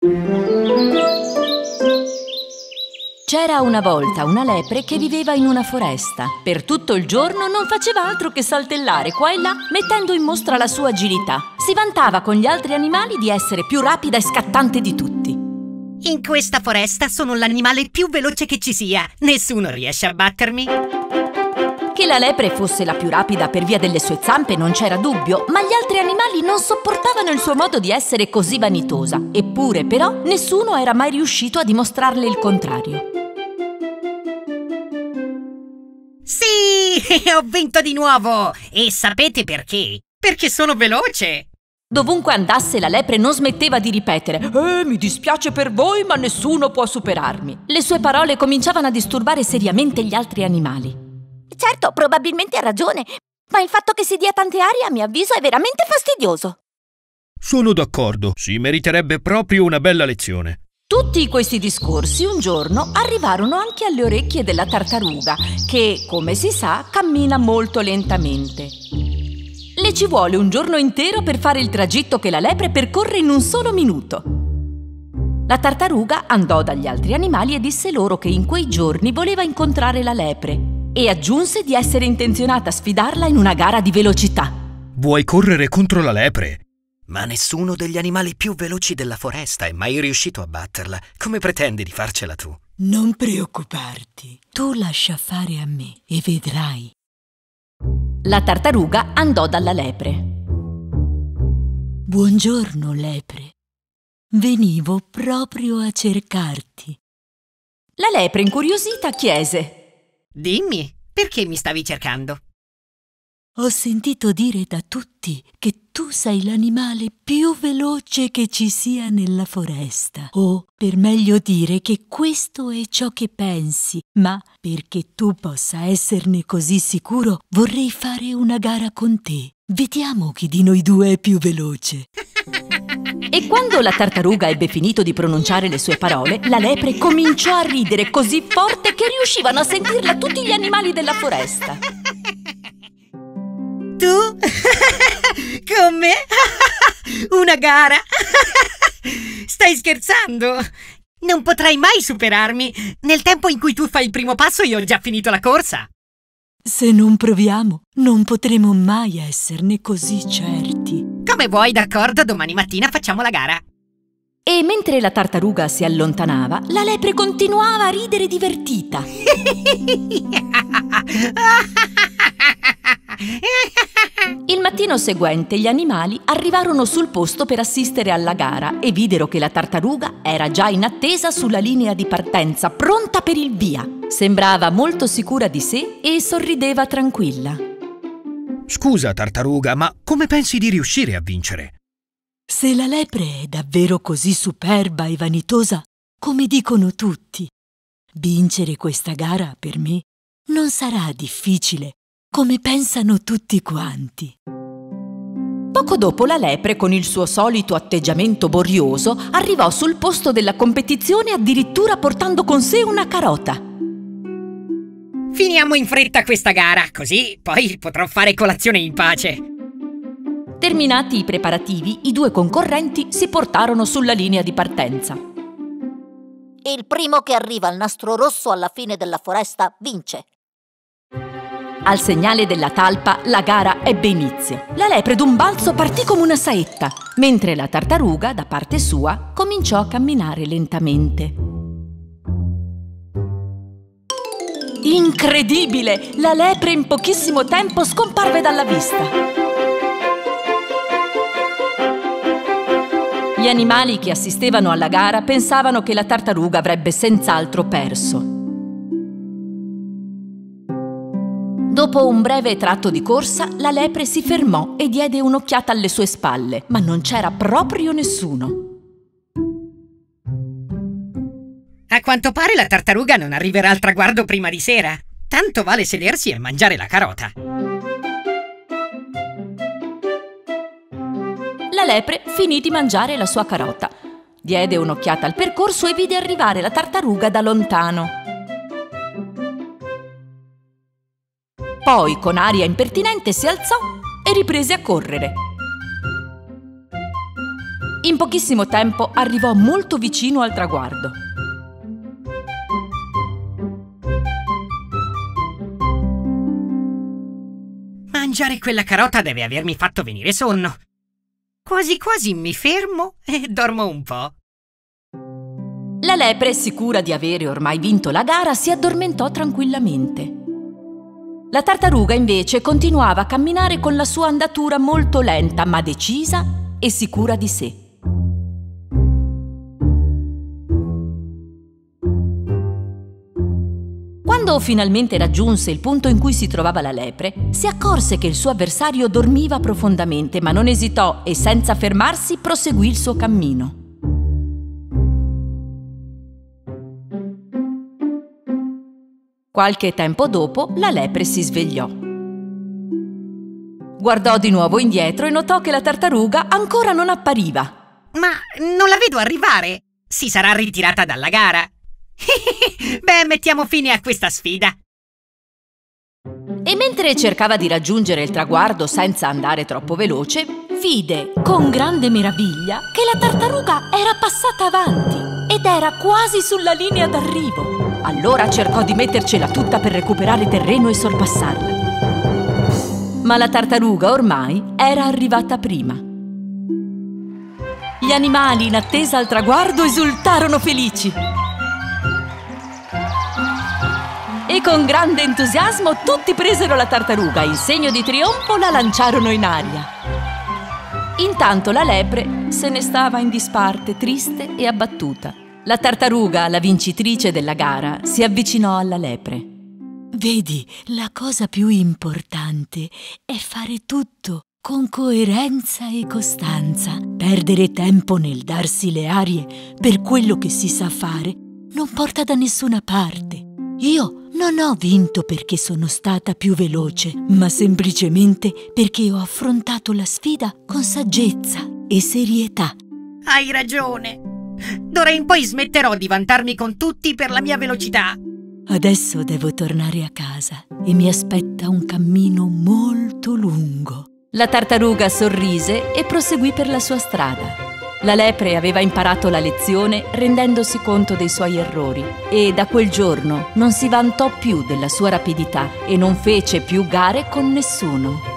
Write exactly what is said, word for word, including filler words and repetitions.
C'era una volta una lepre che viveva in una foresta. Per tutto il giorno non faceva altro che saltellare qua e là, mettendo in mostra la sua agilità. Si vantava con gli altri animali di essere più rapida e scattante di tutti. In questa foresta sono l'animale più veloce che ci sia. Nessuno riesce a battermi. Che la lepre fosse la più rapida per via delle sue zampe non c'era dubbio, ma gli altri animali non sopportavano il suo modo di essere così vanitosa. Eppure, però, nessuno era mai riuscito a dimostrarle il contrario. Sì, ho vinto di nuovo! E sapete perché? Perché sono veloce! Dovunque andasse, la lepre non smetteva di ripetere: «Eh, mi dispiace per voi, ma nessuno può superarmi». Le sue parole cominciavano a disturbare seriamente gli altri animali. Certo, probabilmente ha ragione, ma il fatto che si dia tante arie, a mio avviso, è veramente fastidioso. Sono d'accordo, si meriterebbe proprio una bella lezione. Tutti questi discorsi un giorno arrivarono anche alle orecchie della tartaruga, che, come si sa, cammina molto lentamente. Le ci vuole un giorno intero per fare il tragitto che la lepre percorre in un solo minuto. La tartaruga andò dagli altri animali e disse loro che in quei giorni voleva incontrare la lepre e aggiunse di essere intenzionata a sfidarla in una gara di velocità. Vuoi correre contro la lepre? Ma nessuno degli animali più veloci della foresta è mai riuscito a batterla. Come pretendi di farcela tu? Non preoccuparti, tu lascia fare a me e vedrai. La tartaruga andò dalla lepre. Buongiorno, lepre. Venivo proprio a cercarti. La lepre, incuriosita, chiese: Dimmi, perché mi stavi cercando? Ho sentito dire da tutti che tu sei l'animale più veloce che ci sia nella foresta. O, per meglio dire, che questo è ciò che pensi, ma perché tu possa esserne così sicuro, vorrei fare una gara con te. Vediamo chi di noi due è più veloce. E quando la tartaruga ebbe finito di pronunciare le sue parole, la lepre cominciò a ridere così forte che riuscivano a sentirla tutti gli animali della foresta. Tu? Con me? Una gara? Stai scherzando? Non potrai mai superarmi. Nel tempo in cui tu fai il primo passo io ho già finito la corsa. Se non proviamo, non potremo mai esserne così certi. Come vuoi, d'accordo, domani mattina facciamo la gara. E mentre la tartaruga si allontanava, la lepre continuava a ridere divertita. Il mattino seguente gli animali arrivarono sul posto per assistere alla gara e videro che la tartaruga era già in attesa sulla linea di partenza, pronta per il via. Sembrava molto sicura di sé e sorrideva tranquilla. Scusa, tartaruga, ma come pensi di riuscire a vincere? Se la lepre è davvero così superba e vanitosa, come dicono tutti, vincere questa gara per me non sarà difficile, come pensano tutti quanti. Poco dopo la lepre, con il suo solito atteggiamento borioso, arrivò sul posto della competizione addirittura portando con sé una carota. Finiamo in fretta questa gara, così poi potrò fare colazione in pace. Terminati i preparativi, i due concorrenti si portarono sulla linea di partenza. Il primo che arriva al nastro rosso alla fine della foresta vince. Al segnale della talpa, la gara ebbe inizio. La lepre d'un balzo partì come una saetta, mentre la tartaruga, da parte sua, cominciò a camminare lentamente. Incredibile! La lepre in pochissimo tempo scomparve dalla vista. Gli animali che assistevano alla gara pensavano che la tartaruga avrebbe senz'altro perso. Dopo un breve tratto di corsa, la lepre si fermò e diede un'occhiata alle sue spalle, ma non c'era proprio nessuno. A quanto pare la tartaruga non arriverà al traguardo prima di sera. Tanto vale sedersi e mangiare la carota. La lepre finì di mangiare la sua carota. Diede un'occhiata al percorso e vide arrivare la tartaruga da lontano. Poi, con aria impertinente, si alzò e riprese a correre. In pochissimo tempo arrivò molto vicino al traguardo. Mangiare quella carota deve avermi fatto venire sonno. Quasi quasi mi fermo e dormo un po'. La lepre, sicura di avere ormai vinto la gara, si addormentò tranquillamente. La tartaruga invece continuava a camminare con la sua andatura molto lenta ma decisa e sicura di sé. Quando finalmente raggiunse il punto in cui si trovava la lepre, si accorse che il suo avversario dormiva profondamente, ma non esitò e senza fermarsi proseguì il suo cammino. Qualche tempo dopo, la lepre si svegliò. Guardò di nuovo indietro e notò che la tartaruga ancora non appariva. Ma non la vedo arrivare. Si sarà ritirata dalla gara. Beh, mettiamo fine a questa sfida. E mentre cercava di raggiungere il traguardo senza andare troppo veloce, vide con grande meraviglia che la tartaruga era passata avanti ed era quasi sulla linea d'arrivo. Allora cercò di mettercela tutta per recuperare terreno e sorpassarla. Ma la tartaruga ormai era arrivata prima. Gli animali in attesa al traguardo esultarono felici. E con grande entusiasmo tutti presero la tartaruga e in segno di trionfo la lanciarono in aria. Intanto la lepre se ne stava in disparte, triste e abbattuta. La tartaruga, la vincitrice della gara, si avvicinò alla lepre. Vedi, la cosa più importante è fare tutto con coerenza e costanza. Perdere tempo nel darsi le arie per quello che si sa fare non porta da nessuna parte. Io non ho vinto perché sono stata più veloce, ma semplicemente perché ho affrontato la sfida con saggezza e serietà. Hai ragione. D'ora in poi smetterò di vantarmi con tutti per la mia velocità. Adesso devo tornare a casa e mi aspetta un cammino molto lungo. La tartaruga sorrise e proseguì per la sua strada. La lepre aveva imparato la lezione rendendosi conto dei suoi errori e da quel giorno non si vantò più della sua rapidità e non fece più gare con nessuno.